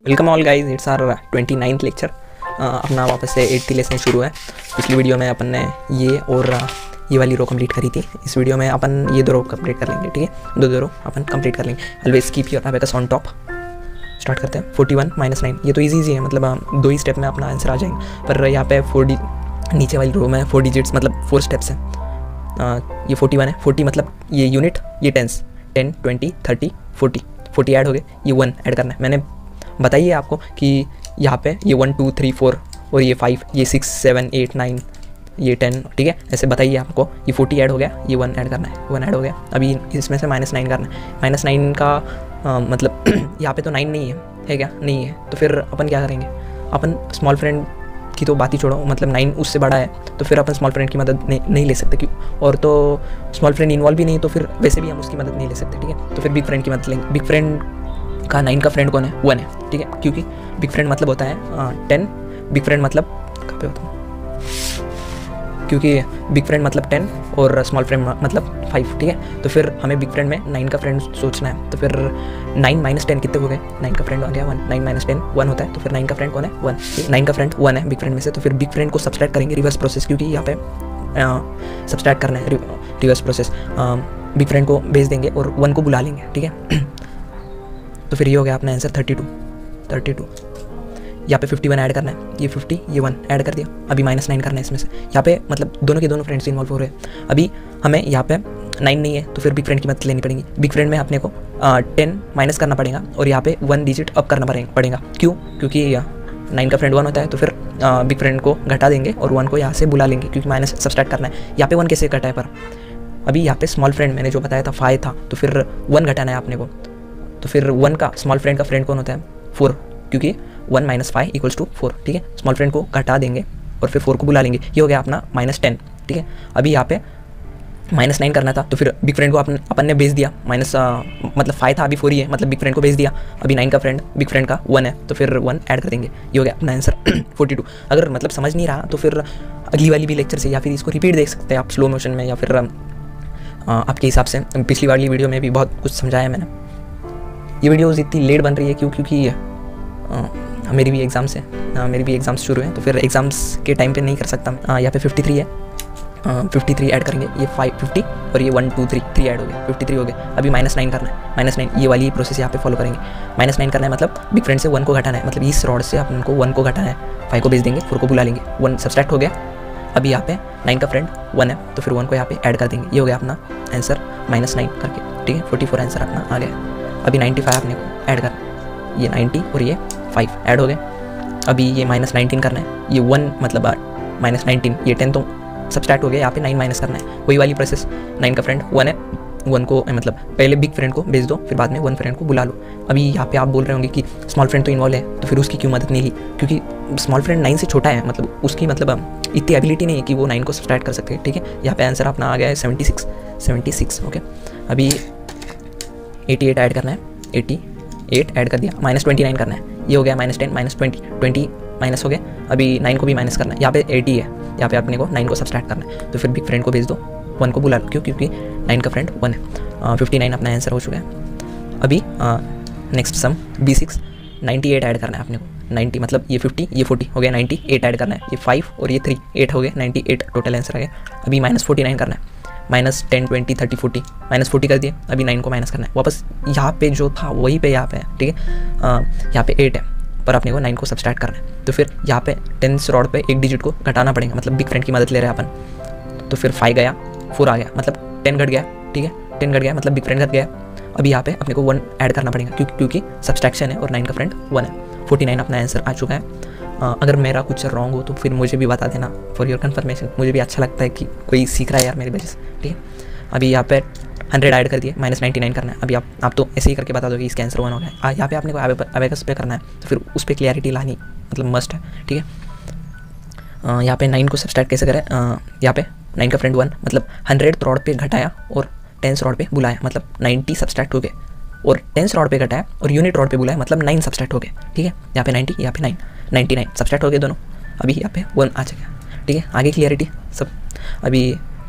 Welcome all guys, it's our 29th lecture. अपना वापस से 8th लेसन शुरू है। पिछली वीडियो में अपन ने ये और ये वाली रो कंप्लीट करी थी। इस वीडियो में अपन ये दो रो कंप्लीट कर लेंगे, ठीक है। दो रो अपन कंप्लीट कर लेंगे। Always keep your abacus on top. Start करते हैं। 41 - 9। ये तो ईजी है, मतलब दो ही स्टेप में अपना आंसर आ जाएंगे। पर यहाँ पे नीचे वाली रो में 4 डिजिट्स मतलब 4 स्टेप्स हैं। ये 41 है। 40 मतलब ये यूनिट, ये टेंस, 10, 20, 30, 40 ऐड हो गए। ये 1 ऐड करना है। मैंने बताइए आपको कि यहाँ पे ये 1 2 3 4 और ये 5, ये 6 7 8 9, ये 10, ठीक है। ऐसे बताइए आपको। ये 40 ऐड हो गया, ये 1 ऐड करना है, 1 ऐड हो गया। अभी इसमें से -9 करना है। -9 का मतलब यहाँ पे तो 9 नहीं है क्या? नहीं है। तो फिर अपन क्या करेंगे? अपन स्मॉल फ्रेंड की तो बात ही छोड़ो, मतलब 9 उससे बड़ा है तो फिर अपन स्मॉल फ्रेंड की मदद नहीं ले सकते। क्यों? और तो स्मॉल फ्रेंड इन्वॉल्व भी नहीं, तो फिर वैसे भी हम उसकी मदद नहीं ले सकते, ठीक है। तो फिर बिग फ्रेंड की मदद लेंगे। बिग फ्रेंड का 9 का फ्रेंड कौन है? 1 है, ठीक है। क्योंकि बिग फ्रेंड मतलब होता है 10। बिग फ्रेंड मतलब कहाँ पे होता है? क्योंकि बिग फ्रेंड मतलब 10 और स्मॉल फ्रेंड मतलब 5, ठीक है। तो फिर हमें बिग फ्रेंड में 9 का फ्रेंड सोचना है। तो फिर 9 - 10 कितने हो गए? 9 का फ्रेंड आ गया 1। 9 - 10 1 होता है। तो फिर 9 का फ्रेंड कौन है? 1। 9 का फ्रेंड 1 है बिग फ्रेंड में से। तो फिर बिग फ्रेंड को सब्सट्रैक्ट करेंगे, रिवर्स प्रोसेस, क्योंकि यहाँ पे सब्सट्रैक्ट करना है, रिवर्स प्रोसेस। बिग फ्रेंड को भेज देंगे और 1 को बुला लेंगे, ठीक है। तो फिर ये हो गया अपना आंसर 32। यहाँ पे 51 ऐड करना है। ये 50, ये 1 ऐड कर दिया। अभी -9 करना है इसमें से। यहाँ पे मतलब दोनों के दोनों फ्रेंड्स इन्वॉल्व हो रहे हैं। अभी हमें यहाँ पे 9 नहीं है, तो फिर बिग फ्रेंड की मदद लेनी पड़ेगी। बिग फ्रेंड में अपने को 10 माइनस करना पड़ेगा और यहाँ पे 1 डिजिट अप करना पड़ेगा। क्यों? क्योंकि 9 का फ्रेंड 1 होता है। तो फिर बिग फ्रेंड को घटा देंगे और 1 को यहाँ से बुला लेंगे, क्योंकि माइनस सब्सट्रैक्ट करना है। यहाँ पे 1 कैसे घटा है? पर अभी यहाँ पे स्मॉल फ्रेंड मैंने जो बताया था 5 था, तो फिर 1 घटाना है अपने को। तो फिर 1 का स्मॉल फ्रेंड का फ्रेंड कौन होता है? 4, क्योंकि 1 - 5 = 4, ठीक है। स्मॉल फ्रेंड को घटा देंगे और फिर 4 को बुला लेंगे। ये हो गया अपना -10, ठीक है। अभी यहाँ पे -9 करना था, तो फिर बिग फ्रेंड को अपन ने भेज दिया। मतलब 5 था, अभी 4 ही है, मतलब बिग फ्रेंड को भेज दिया। अभी 9 का फ्रेंड बिग फ्रेंड का 1 है, तो फिर 1 ऐड कर देंगे। ये हो गया अपना आंसर 42। अगर मतलब समझ नहीं रहा तो फिर अगली वाली भी लेक्चर से या फिर इसको रिपीट देख सकते हैं आप स्लो मोशन में, या फिर आपके हिसाब से। पिछली वाली वीडियो में भी बहुत कुछ समझाया मैंने। ये वीडियोज़ इतनी लेट बन रही है क्योंकि मेरी भी एग्ज़ाम्स है, मेरी भी एग्ज़ाम्स शुरू हैं, तो फिर एग्ज़ाम्स के टाइम पे नहीं कर सकता मैं। यहाँ पे 53 है, 53 ऐड करेंगे। ये 50 और ये 1 2 3 ऐड हो गए, 53 हो गए। अभी -9 करना है। -9 ये वाली प्रोसेस यहाँ पे फॉलो करेंगे। -9 करना है मतलब बिग फ्रेंड से 1 को घटाना है, मतलब इस रॉड से अपन को 1 को घटाना है। 5 को भेज देंगे, 4 को बुला लेंगे, 1 सब्सट्रैक्ट हो गया। अभी यहाँ पे 9 का फ्रेंड 1 है, तो फिर 1 को यहाँ पे ऐड कर देंगे। ये हो गया अपना आंसर -9 करके, ठीक है। 44 आंसर अपना आ गया। अभी 95 अपने को ऐड करना। ये 90 और ये 5 ऐड हो गए। अभी ये -19 करना है। ये 1 मतलब -19, ये 10 तो सब्सट्रैक्ट हो गया। यहाँ पे 9 माइनस करना है। वही वाली प्रोसेस। 9 का फ्रेंड 1 है, 1 को मतलब पहले बिग फ्रेंड को भेज दो, फिर बाद में 1 फ्रेंड को बुला लो। अभी यहाँ पे आप बोल रहे होंगे कि स्मॉल फ्रेंड तो इन्वॉल्व है, तो फिर उसकी क्यों मदद नहीं ली? क्योंकि स्मॉल फ्रेंड 9 से छोटा है, मतलब उसकी मतलब इतनी एबिलिटी नहीं है कि वो 9 को सब्सट्रैक्ट कर सके, ठीक है। यहाँ पे आंसर अपना आ गया है 76, ओके। अभी 88 ऐड करना है। 88 ऐड कर दिया। -29 करना है। ये हो गया -10 -20 माइनस हो गया। अभी 9 को भी माइनस करना है। यहाँ पे 80 है, यहाँ पे अपने को 9 को सब्सट्रैक्ट करना है। तो फिर बिग फ्रेंड को भेज दो, 1 को बुला लो। क्यों? क्योंकि 9 का फ्रेंड 1 है। 59 अपना आंसर हो चुका है। अभी नेक्स्ट सम B6, 98 ऐड करना है अपने को। 90 मतलब ये 50, ये 40 हो गया। 98 ऐड करना है। ये 5 और ये 3 8 हो गए। 98 टोटल आंसर आ गया। अभी -49 करना है। -10 20 30 40 -40 कर दिए। अभी 9 को माइनस करना है। वापस यहाँ पे जो था वहीं पे यहाँ पे है, ठीक है। यहाँ पे 8 है, पर अपने को 9 को सब्सट्रैक्ट करना है। तो फिर यहाँ पे 10 रॉड पे 1 डिजिट को घटाना पड़ेगा, मतलब बिग फ्रेंड की मदद ले रहे हैं अपन। तो फिर 5 गया, 4 आ गया, मतलब 10 घट गया, ठीक है। 10 घट गया मतलब बिग फ्रेंड घट गया। अभी यहाँ पे अपने को 1 ऐड करना पड़ेगा, क्योंकि सब्सट्रैक्शन है और 9 का फ्रेंड 1 है। 49 अपना आंसर आ चुका है। अगर मेरा कुछ रॉन्ग हो तो फिर मुझे भी बता देना, फॉर योर कन्फर्मेशन। मुझे भी अच्छा लगता है कि कोई सीख रहा है यार मेरी वजह से, ठीक है। अभी यहाँ पे 100 ऐड कर दिए। -99 करना है। अभी आप तो ऐसे ही करके बता दो कि इसका आंसर 1 हो गया। यहाँ पे आपने को अबेकस पे करना है, तो फिर उस पर क्लियरिटी लानी मतलब मस्ट है, ठीक है। यहाँ पे 9 को सब्सट्रैक्ट कैसे करें? यहाँ पे 9 का फ्रेंड 1 मतलब 100 रॉड पे घटाया और 10 रॉड पे बुलाया, मतलब 90 सब्सट्रैक्ट हो गए। और 10 रॉड पे घटाया और यूनिट रॉड पे बुलाया, मतलब 9 सब्सट्रैक्ट हो गए, ठीक है। यहाँ पे 90, यहाँ पे 9, 99 सब्सट्रैक्ट हो गए दोनों। अभी यहाँ पे 1 आ जाएगा, ठीक है। आगे क्लियरिटी सब। अभी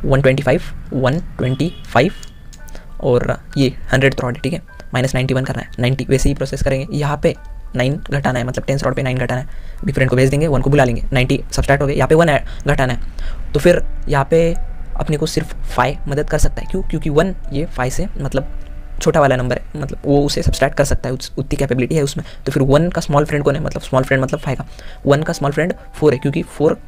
125 और ये 100 रॉड, ठीक है। -91 करना है। 90 वैसे ही प्रोसेस करेंगे। यहाँ पे 9 घटाना है, मतलब 10th रॉड पे 9 घटाना है, बिग फ्रेंड को भेज देंगे, 1 को बुला लेंगे, 90 सब्सट्रैक्ट हो गए, यहाँ पे 1 घटाना है, तो फिर यहाँ पे अपने को सिर्फ 5 मदद कर सकता है। क्यों? क्योंकि 1 ये 5 से मतलब छोटा वाला नंबर है, मतलब वो उसे सब्सट्रैक्ट कर सकता है, उतनी कैपेबिलिटी है उसमें। तो फिर 1 का स्मॉल फ्रेंड कौन है, मतलब स्मॉल फ्रेंड मतलब 5 का, 1 का स्मॉल फ्रेंड 4 है, क्योंकि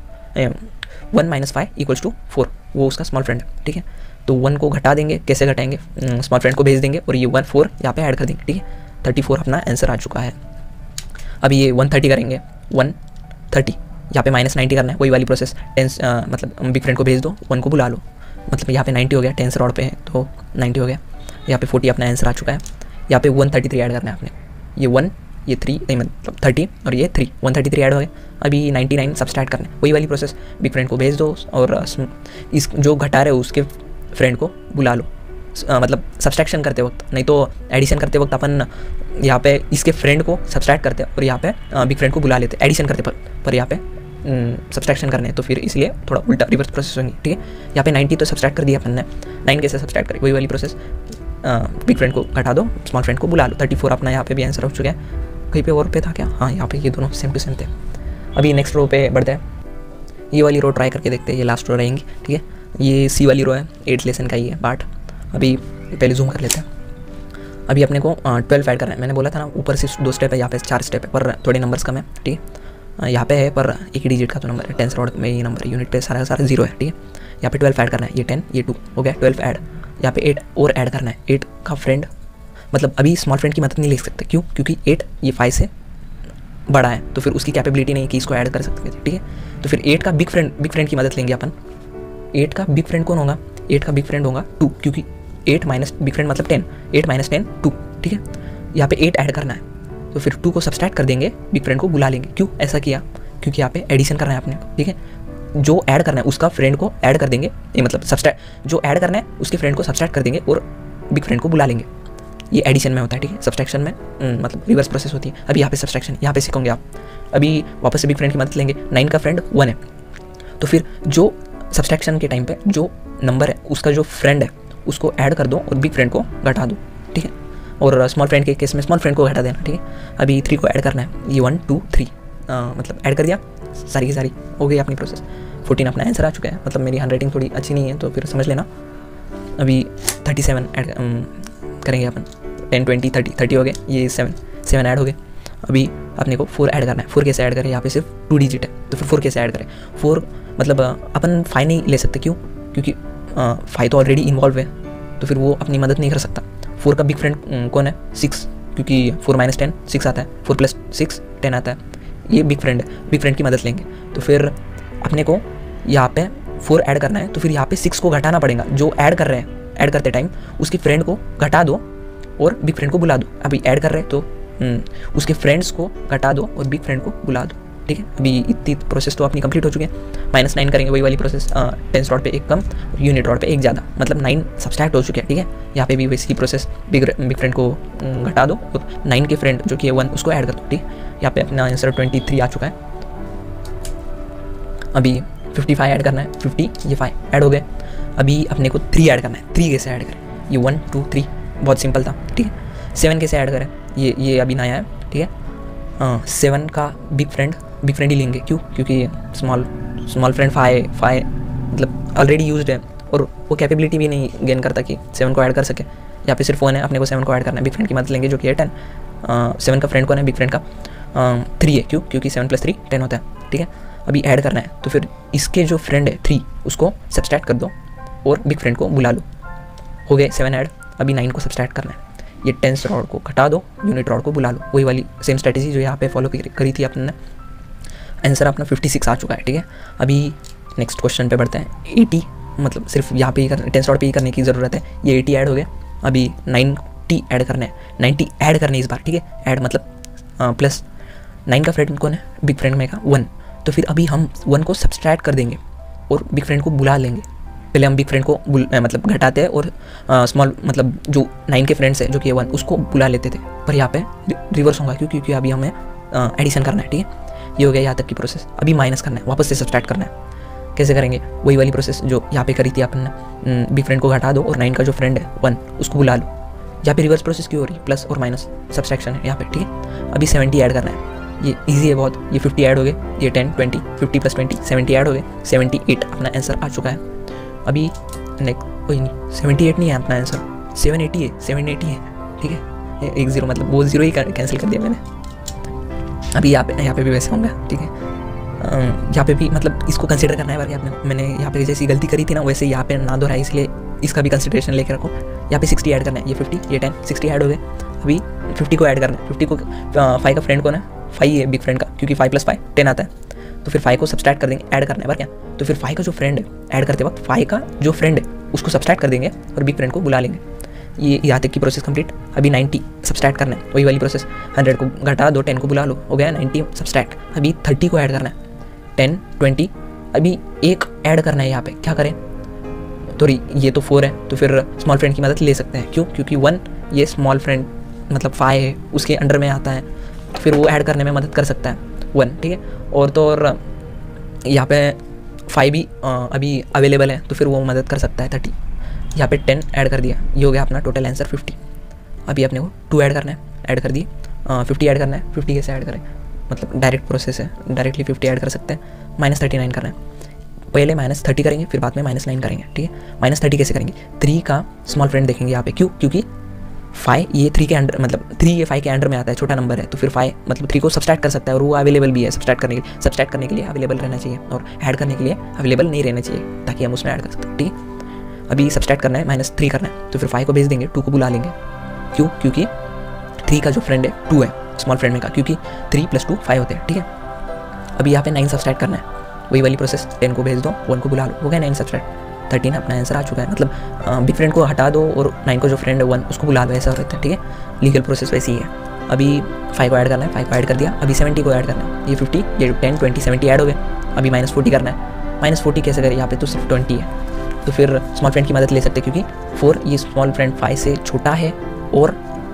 1 - 5 = 4, वो उसका स्मॉल फ्रेंड है, ठीक है। तो 1 को घटा देंगे, कैसे घटाएंगे, स्मॉल फ्रेंड को भेज देंगे और ये 4 यहाँ पे ऐड कर देंगे, ठीक है। 34 अपना आंसर आ चुका है। अभी ये 130 करेंगे, 130 यहाँ पे -90 करना है, वही वाली प्रोसेस, 10 मतलब बिग फ्रेंड को भेज दो, 1 को बुला लो, मतलब यहाँ पे 90 हो गया, 10th रॉड पे है तो 90 हो गया, यहाँ पे 40 अपना आंसर आ चुका है। यहाँ पे 133 ऐड करना है आपने, ये 1 ये 3 नहीं मतलब 30 और ये 3, 133 ऐड हो गए। अभी 99 सब्सट्रैक्ट करना है, वही वाली प्रोसेस, बिग फ्रेंड को भेज दो और इस जो घटा रहे हो उसके फ्रेंड को बुला लो, मतलब सब्सट्रैक्शन करते वक्त, नहीं तो एडिशन करते वक्त अपन यहाँ पे इसके फ्रेंड को सब्सट्रैक्ट करते और यहाँ पे बिग फ्रेंड को बुला लेते एडिशन करते, पर यहाँ पे सब्सट्रैक्शन करने, तो फिर इसलिए थोड़ा उल्टा रिवर्स प्रोसेस होगी, ठीक है। यहाँ पे 90 तो सब्सट्रैक्ट कर दिया अपन ने, 9 कैसे सब्सट्रैक्ट करें, वही वाली प्रोसेस, बिग फ्रेंड को घटा दो, स्मॉल फ्रेंड को बुला लो। 34 अपना यहाँ पे भी आंसर हो चुका है। कहीं पे और पे था क्या? हाँ, यहाँ पे ये दोनों सेम टू सेम थे। अभी नेक्स्ट रो पे बढ़ते हैं, ये वाली रो ट्राई करके देखते हैं, ये लास्ट रो रहेंगी, ठीक है। ये सी वाली रो है, 8th लेसन का ही है पार्ट। अभी पहले जूम कर लेते हैं। अभी अपने को 12 ऐड करना है, मैंने बोला था ना ऊपर सिर्फ 2 स्टेप है, यहाँ पे 4 स्टेप है, पर थोड़े नंबर्स कम है, ठीक है। यहाँ पे है पर एक ही डिजिट का तो नंबर है, 10th रॉड में ये नंबर है, यूनिट पे सारा का सारा 0 है, ठीक है। यहाँ पे 12 ऐड करना है, ये 10 ये 2 हो गया, 12 ऐड। यहाँ पे 8 और ऐड करना है, 8 का फ्रेंड, मतलब अभी स्मॉल फ्रेंड की मदद नहीं ले सकते, क्यों? क्योंकि 8 ये 5 से बड़ा है, तो फिर उसकी कैपेबिलिटी नहीं कि इसको ऐड कर सकते थे, ठीक है। तो फिर 8 का बिग फ्रेंड की मदद लेंगे अपन। 8 का बिग फ्रेंड कौन होगा? 8 का बिग फ्रेंड होगा 2, क्योंकि 8 माइनस बिग फ्रेंड मतलब 10, 8 - 10 2, ठीक है। यहाँ पे 8 ऐड करना है, तो फिर 2 को सब्सट्रैक्ट कर देंगे, बिग फ्रेंड को बुला लेंगे। क्यों ऐसा किया? क्योंकि यहाँ पे एडिशन करना है अपने को, ठीक है। जो ऐड करना है उसका फ्रेंड को ऐड कर देंगे, ये मतलब सब्सट्रैक्ट, जो ऐड करना है उसके फ्रेंड को सब्सट्रैक्ट कर देंगे और बिग फ्रेंड को बुला लेंगे। ये एडिशन में होता है, ठीक है। सब्सट्रैक्शन में मतलब रिवर्स प्रोसेस होती है। अभी यहाँ पे सब्सट्रैक्शन, यहाँ पे सीखोगे आप। अभी वापस से बिग फ्रेंड की मदद लेंगे, 9 का फ्रेंड 1 है, तो फिर जो सब्सट्रैक्शन के टाइम पे जो नंबर है उसका जो फ्रेंड है उसको ऐड कर दो और बिग फ्रेंड को घटा दो, ठीक है। और स्मॉल फ्रेंड के केस में स्मॉल फ्रेंड को घटा देना, ठीक है। अभी 3 को ऐड करना है, ये 1 2 3 मतलब ऐड कर दिया, सारी की सारी हो गई अपनी प्रोसेस। 14 अपना आंसर आ चुका है, मतलब मेरी हैंडराइटिंग थोड़ी अच्छी नहीं है तो फिर समझ लेना। अभी 37 ऐड करेंगे अपन, 10 20 30 हो गए, ये 7 ऐड हो गए। अभी अपने को 4 ऐड करना है। 4 कैसे ऐड करें? यहाँ पे सिर्फ 2 डिजिट है, तो फिर 4 कैसे ऐड करें? 4 मतलब अपन 5 नहीं ले सकते, क्यों? क्योंकि 5 तो ऑलरेडी इन्वॉल्व है, तो फिर वो अपनी मदद नहीं कर सकता। 4 का बिग फ्रेंड कौन है? 6, क्योंकि 4 - 10 6 आता है, 4 + 6 10 आता है, ये बिग फ्रेंड है। बिग फ्रेंड की मदद लेंगे, तो फिर अपने को यहाँ पे 4 ऐड करना है, तो फिर यहाँ पे 6 को घटाना पड़ेगा। जो ऐड कर रहे हैं, ऐड करते टाइम उसकी फ्रेंड को घटा दो और बिग फ्रेंड को बुला दो। अभी ऐड कर रहे हैं तो उसके फ्रेंड्स को घटा दो और बिग फ्रेंड को बुला दो, ठीक है। अभी इतनी प्रोसेस तो अपनी कंप्लीट हो चुकी है। -9 करेंगे, वही वाली प्रोसेस, 10th रॉड पे 1 कम, यूनिट रॉड पे 1 ज़्यादा, मतलब 9 सब्सट्रैक्ट हो चुके हैं, ठीक है। यहाँ पे भी वैसी प्रोसेस, बिग फ्रेंड को घटा दो और 9 के फ्रेंड जो कि 1 उसको ऐड कर दो, ठीक है। यहाँ पे अपना आंसर 23 आ चुका है। अभी 55 ऐड करना है, 50 ये 5 ऐड हो गए। अभी अपने को 3 ऐड करना है। 3 कैसे ऐड करें? ये 1 2 3 बहुत सिंपल था, ठीक है। 7 कैसे ऐड करें? ये अभी नया है, ठीक है। 7 का बिग फ्रेंड ही लेंगे, क्यों? क्योंकि स्मॉल फ्रेंड 5 मतलब ऑलरेडी यूज्ड है और वो कैपेबिलिटी भी नहीं गेन करता कि 7 को ऐड कर सके। यहाँ पे सिर्फ 1 है, अपने को 7 को ऐड करना है। बिग फ्रेंड की मदद लेंगे जो कि है 10। 7 का फ्रेंड कौन है? बिग फ्रेंड का 3 है, क्यों? क्योंकि 7 + 3 10 होता है, ठीक है। अभी ऐड करना है, तो फिर इसके जो फ्रेंड है 3 उसको सब्सट्रैक्ट कर दो और बिग फ्रेंड को बुला लो, हो गए 7 ऐड। अभी 9 को सब्सट्रैक्ट करना है, ये 10th रॉड को घटा दो, यूनिट रॉड को बुला लो, वही वाली सेम स्ट्रेटेजी जो यहाँ पे फॉलो करी थी अपने। आंसर अपना 56 आ चुका है, ठीक है। अभी नेक्स्ट क्वेश्चन पे बढ़ते हैं। 80 मतलब सिर्फ यहाँ पे ही 10th रॉड पे ही करने की ज़रूरत है। ये 80 ऐड हो गया। अभी 90 ऐड करना है, 90 ऐड करने इस बार, ठीक है। ऐड मतलब प्लस 9 का फ्रेंड कौन है? बिग फ्रेंड में का 1, तो फिर अभी हम 1 को सब्सट्रैक्ट कर देंगे और बिग फ्रेंड को बुला लेंगे। पहले हम बिग फ्रेंड को मतलब घटाते हैं और स्मॉल मतलब जो 9 के फ्रेंड्स है जो कि 1 उसको बुला लेते थे, पर यहाँ पे रिवर्स होगा, क्योंकि अभी हमें एडिशन करना है, ठीक है। ये हो गया यहाँ तक की प्रोसेस। अभी माइनस करना है, वापस से सब्सट्रैक्ट करना है। कैसे करेंगे? वही वाली प्रोसेस जो यहाँ पे करी थी अपन ने। बिग फ्रेंड को घटा दो और 9 का जो फ्रेंड है 1 उसको बुला लो। यहाँ पे रिवर्स प्रोसेस क्यों हो रही है, प्लस और माइनस सब्सट्रैक्शन है यहाँ पे, ठीक है। अभी 70 ऐड करना है, ये इजी है बहुत, ये 50 ऐड हो गए, ये 10 20 50 + 20 70 ऐड हो गए, 78 अपना आंसर आ चुका है। अभी नेक्स्ट कोई नहीं, 78 नहीं है अपना आंसर, 780 है, 780 है, ठीक है। एक जीरो मतलब वो जीरो ही कैंसिल कर दिया मैंने। अभी यहाँ पे भी वैसे होंगे, ठीक है। यहाँ पे भी मतलब इसको कंसिडर करना है, बाकी मैंने यहाँ पे जैसी गलती करी थी ना वैसे यहाँ पे ना दोहराए, इसलिए इसका भी कंसिडरेशन लेके रखो। यहाँ पे 60 ऐड करना है, ये 50 ये 10 60 ऐड हो गए। अभी 50 को ऐड करना है, 50 को 5 का फ्रेंड कौन है, 5 है बिग फ्रेंड का, क्योंकि 5 + 5 10 आता है, तो फिर 5 को सब्सट्रैक्ट कर देंगे, ऐड करना है बार क्या। तो फिर 5 का जो फ्रेंड है ऐड करते वक्त 5 का जो फ्रेंड है उसको सब्सट्रैक्ट कर देंगे और बिग फ्रेंड को बुला लेंगे। ये यहाँ तक की प्रोसेस कंप्लीट। अभी 90 सब्सट्रैक्ट करना है, वही वाली प्रोसेस, 100 को घटा दो, 10 को बुला लो, हो गया 90 सब्सट्रैक्ट। अभी 30 को ऐड करना है, 10 20। अभी एक ऐड करना है यहाँ पे, क्या करें, तो ये तो 4 है, तो फिर स्मॉल फ्रेंड की मदद ले सकते हैं, क्यों, क्योंकि 1 ये स्मॉल फ्रेंड मतलब 5 है उसके अंडर में आता है, फिर वो ऐड करने में मदद कर सकता है 1, ठीक है। और तो और यहाँ पे 5 भी अभी अवेलेबल है, तो फिर वो मदद कर सकता है 30। यहाँ पे 10 ऐड कर दिया, ये हो गया अपना टोटल आंसर 50। अभी अपने को 2 ऐड करना है, ऐड कर दिए, 50 ऐड करना है। 50 कैसे ऐड करें, मतलब डायरेक्ट प्रोसेस है, डायरेक्टली 50 ऐड कर सकते हैं। -39 करना है, पहले -30 करेंगे फिर बाद में -9 करेंगे, ठीक है। -30 कैसे करेंगे, 3 का स्मॉल फ्रेंड देखेंगे यहाँ पे, क्यों, क्योंकि 5 ये 3 के अंडर मतलब 3 ये 5 के अंडर में आता है, छोटा नंबर है, तो फिर 5 मतलब 3 को सब्सट्रैक्ट कर सकता है और वो अवेलेबल भी है सब्सट्रैक्ट करने के लिए अवेलेबल रहना चाहिए, और ऐड करने के लिए अवेलेबल नहीं रहना चाहिए, ताकि हम उसमें ऐड कर सकते हैं, ठीक है। अभी सब्सट्रैक्ट करना है, -3 करना है, तो फिर 5 को भेज देंगे, 2 को बुला लेंगे, क्यों, क्योंकि 3 का जो फ्रेंड है 2 है स्मॉल फ्रेंड में का, क्योंकि 3 + 2 5 होते हैं, ठीक है। अभी यहाँ पे 9 सब्सट्रैक्ट करना है, वही वाली प्रोसेस, 10 को भेज दो, 1 को बुला लो, हो गया 9 सब्सट्रैक्ट 13 अपना आंसर आ चुका है। मतलब बिग फ्रेंड को हटा दो और 9 को जो फ्रेंड है 1 उसको बुला दो, ऐसा रहता है, ठीक है। लीगल प्रोसेस वैसी ही है। अभी 5 को ऐड करना है, 5 को ऐड कर दिया। अभी 70 को ऐड करना है, ये 50 ये 10 20 70 ऐड हो गए। अभी -40 करना है, -40 कैसे करें, यहाँ पे तो सिर्फ 20 है, तो फिर स्मॉल फ्रेंड की मदद ले सकते हैं, क्योंकि 4 ये स्मॉल फ्रेंड 5 से छोटा है और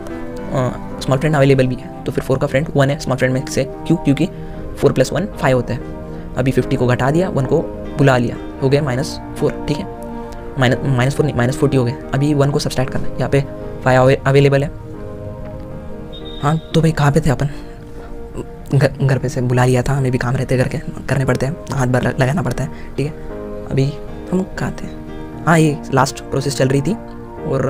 स्मॉल फ्रेंड अवेलेबल भी है, तो फिर 4 का फ्रेंड 1 है स्मॉल फ्रेंड में से, क्यों, क्योंकि 4 + 1 5 होता है। अभी 50 को घटा दिया, 1 को बुला लिया, हो गया -4, ठीक है। -4 नहीं -40 हो गए। अभी 1 को सब्सट्रैक्ट करना है, यहाँ पे 5 अवेलेबल है। हाँ तो भाई कहाँ पे थे अपन, घर पे से बुला लिया था, हमें भी काम रहते करके करने पड़ते हैं, हाथ बार लगाना पड़ता है, ठीक है। अभी हम कहाँ थे, हाँ ये लास्ट प्रोसेस चल रही थी और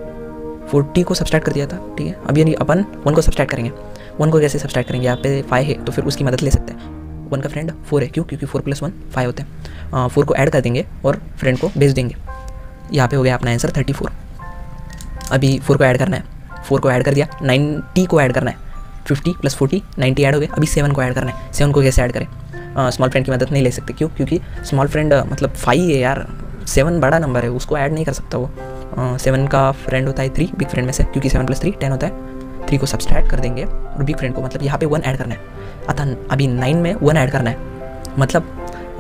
40 को सब्सट्रैक्ट कर दिया था, ठीक है। अभी यानी अपन 1 को सब्सट्रैक्ट करेंगे। 1 को कैसे सब्सट्रैक्ट करेंगे, यहाँ पे 5 है तो फिर उसकी मदद ले सकते हैं। 1 का फ्रेंड 4 है, क्यों, क्योंकि 4 + 1 5 होते हैं। 4 को ऐड कर देंगे और फ्रेंड को भेज देंगे, यहाँ पे हो गया अपना आंसर 34। अभी 4 को ऐड करना है, 4 को ऐड कर दिया, 90 को ऐड करना है, 50 + 40 90 ऐड हो गए। अभी 7 को ऐड करना है, 7 को कैसे ऐड करें, स्मॉल फ्रेंड की मदद नहीं ले सकते, क्यों, क्योंकि स्मॉल फ्रेंड मतलब 5 है यार, 7 बड़ा नंबर है, उसको ऐड नहीं कर सकता वो। 7 का फ्रेंड होता है 3 बिग फ्रेंड में से, क्योंकि 7 + 3 10 होता है। 3 को सब्सट्रैक्ट कर देंगे और बिग फ्रेंड को मतलब यहाँ पे 1 ऐड करना है। अतः अभी 9 में 1 ऐड करना है, मतलब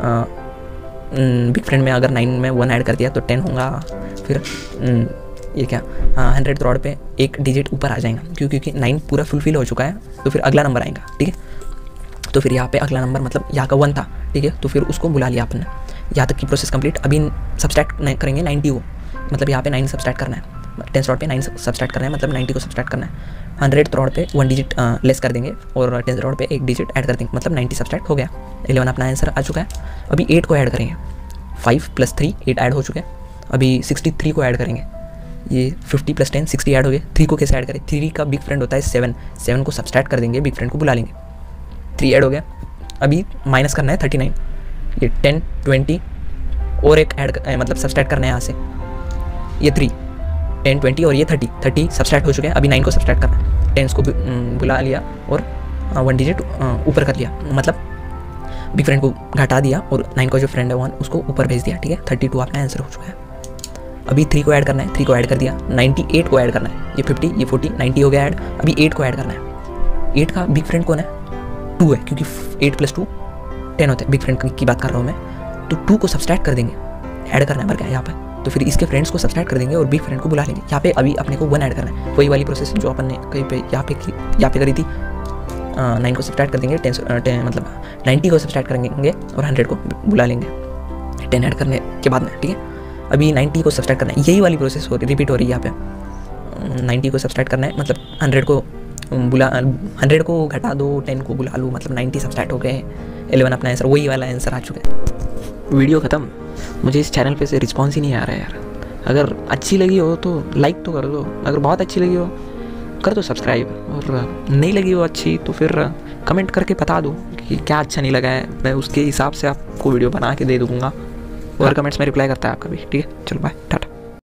बिग फ्रेंड में अगर 9 में 1 ऐड कर दिया तो 10 होगा, फिर ये क्या 100 रोड पे एक डिजिट ऊपर आ जाएगा, क्यों, क्योंकि 9 पूरा फुलफिल हो चुका है, तो फिर अगला नंबर आएगा, ठीक है। तो फिर यहाँ पे अगला नंबर मतलब यहाँ का 1 था, ठीक है, तो फिर उसको बुला लिया आपने। यहाँ तक की प्रोसेस कंप्लीट। अभी सब्सट्रैक्ट करेंगे 90 को, मतलब यहाँ पे 9 सब्सट्रैक्ट करना है, 10 रोड पे 9 सब्सट्रैक्ट करना है, मतलब 90 को सब्सट्रैक्ट करना है। 100 रोड पे 1 डिजिट लेस कर देंगे और 10 रोड पे 1 डिजिट ऐड कर देंगे, मतलब 90 सब्सट्रैक्ट हो गया। 11 अपना आंसर आ चुका है। अभी 8 को ऐड करेंगे, 5 + 3 8 ऐड हो चुके हैं। अभी 63 को ऐड करेंगे, ये 50 + 10 60 ऐड हो गए। 3 को कैसे ऐड करें, 3 का बिग फ्रेंड होता है 7 को सब्सट्रैक्ट कर देंगे, बिग फ्रेंड को बुला लेंगे, 3 ऐड हो गया। अभी माइनस करना है 39, ये 10 20 और एक ऐड मतलब सब्सट्रैक्ट करना है यहाँ से, ये 3 10 20 और ये 30 सब्सट्रैक्ट हो चुके हैं। अभी 9 को सब्सट्रैक्ट करना है, 10 को बुला लिया और 1 डिजिट ऊपर कर लिया, मतलब बिग फ्रेंड को घटा दिया और 9 का जो फ्रेंड है 1 उसको ऊपर भेज दिया, ठीक है। 32 आपका आंसर हो चुका है। अभी 3 को ऐड करना है, 3 को ऐड कर दिया। 98 को ऐड करना है, ये 50 ये 40 90 हो गया ऐड। अभी 8 को ऐड करना है। 8 का बिग फ्रेंड कौन है, 2 है, क्योंकि 8 + 2 10 होते हैं, बिग फ्रेंड की बात कर रहा हूँ मैं। तो 2 को सब्सट्रैक्ट कर देंगे, ऐड करना है पर क्या यहाँ पर, तो फिर इसके फ्रेंड्स को सब्सट्रैक्ट कर देंगे और बिग फ्रेंड को बुला लेंगे। यहाँ पे अभी अपने को 1 ऐड करना है, वही वाली प्रोसेस जो अपन ने कहीं पे यहाँ पे करी थी। 9 को सब्सट्रैक्ट कर देंगे, 10 मतलब 90 को सब्सट्रैक्ट करेंगे और 100 को बुला लेंगे 10 ऐड करने के बाद में, ठीक है। अभी 90 को सब्सट्रैक्ट करना है, यही वाली प्रोसेस रिपीट हो रही है यहाँ पे। 90 को सब्सट्रैक्ट करना है, मतलब 100 को 100 को घटा दो, 10 को बुला लो, मतलब 90 सब्सट्रैक्ट हो गए, 11 अपना आंसर, वही वाला आंसर आ चुका है। वीडियो ख़त्म। मुझे इस चैनल पे से रिस्पॉन्स ही नहीं आ रहा है यार। अगर अच्छी लगी हो तो लाइक तो कर दो, अगर बहुत अच्छी लगी हो कर दो सब्सक्राइब, और नहीं लगी हो अच्छी तो फिर कमेंट करके बता दो कि क्या अच्छा नहीं लगा है, मैं उसके हिसाब से आपको वीडियो बना के दे दूँगा, और कमेंट्स में रिप्लाई करता है आपका भी। ठीक है, चलो बाय।